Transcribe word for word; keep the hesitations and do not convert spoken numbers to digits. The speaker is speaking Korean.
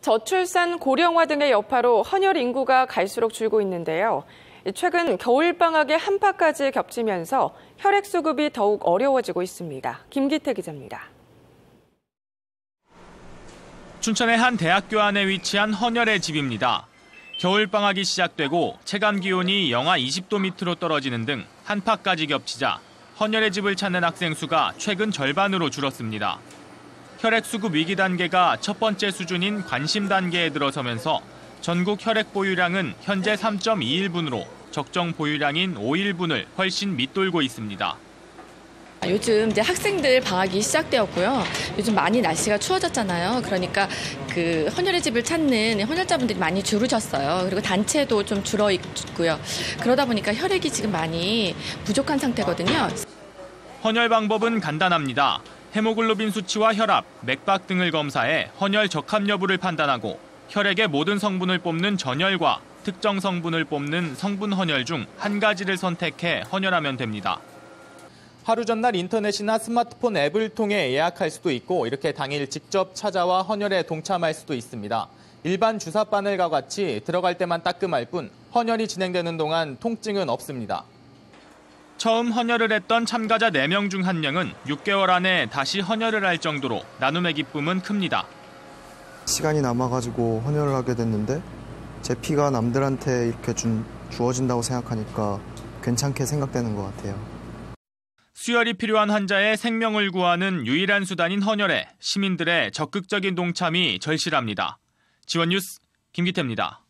저출산, 고령화 등의 여파로 헌혈 인구가 갈수록 줄고 있는데요. 최근 겨울방학의 한파까지 겹치면서 혈액 수급이 더욱 어려워지고 있습니다. 김기태 기자입니다. 춘천의 한 대학교 안에 위치한 헌혈의 집입니다. 겨울방학이 시작되고 체감 기온이 영하 이십 도 밑으로 떨어지는 등 한파까지 겹치자 헌혈의 집을 찾는 학생 수가 최근 절반으로 줄었습니다. 혈액 수급 위기 단계가 첫 번째 수준인 관심 단계에 들어서면서 전국 혈액 보유량은 현재 삼 점 이일 분으로 적정 보유량인 오일 분을 훨씬 밑돌고 있습니다. 요즘 이제 학생들 방학이 시작되었고요. 요즘 많이 날씨가 추워졌잖아요. 그러니까 그 헌혈의 집을 찾는 헌혈자분들이 많이 줄으셨어요. 그리고 단체도 좀 줄어 있고요. 그러다 보니까 혈액이 지금 많이 부족한 상태거든요. 헌혈 방법은 간단합니다. 헤모글로빈 수치와 혈압, 맥박 등을 검사해 헌혈 적합 여부를 판단하고 혈액의 모든 성분을 뽑는 전혈과 특정 성분을 뽑는 성분 헌혈 중 한 가지를 선택해 헌혈하면 됩니다. 하루 전날 인터넷이나 스마트폰 앱을 통해 예약할 수도 있고 이렇게 당일 직접 찾아와 헌혈에 동참할 수도 있습니다. 일반 주사바늘과 같이 들어갈 때만 따끔할 뿐 헌혈이 진행되는 동안 통증은 없습니다. 처음 헌혈을 했던 참가자 네 명 중 한 명은 육 개월 안에 다시 헌혈을 할 정도로 나눔의 기쁨은 큽니다. 시간이 남아가지고 헌혈을 하게 됐는데 제 피가 남들한테 이렇게 준, 주어진다고 생각하니까 괜찮게 생각되는 것 같아요. 수혈이 필요한 환자의 생명을 구하는 유일한 수단인 헌혈에 시민들의 적극적인 동참이 절실합니다. 지원 뉴스 김기태입니다.